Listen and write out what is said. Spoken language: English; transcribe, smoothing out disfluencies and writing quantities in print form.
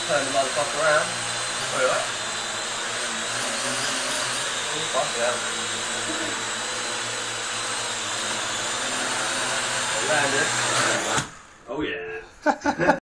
Turn the motherfucker around. Alright. Oh, fuck it out. Land it. Oh yeah.